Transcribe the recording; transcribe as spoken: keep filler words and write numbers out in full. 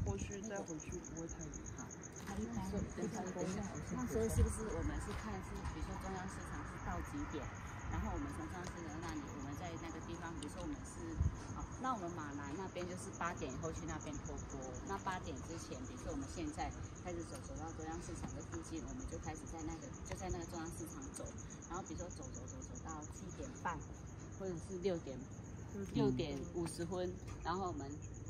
过去再回去不会太远。 好，它一般对它等一下，那时候是不是我们是看是，比如说中央市场是到几点，然后我们从中央市场那里，我们在那个地方，比如说我们是好，那我们马来那边就是八点以后去那边托钵，那八点之前，比如说我们现在开始走走到中央市场的附近，我们就开始在那个就在那个中央市场走，然后比如说走走走走到七点半，或者是六点六点五十分，然后我们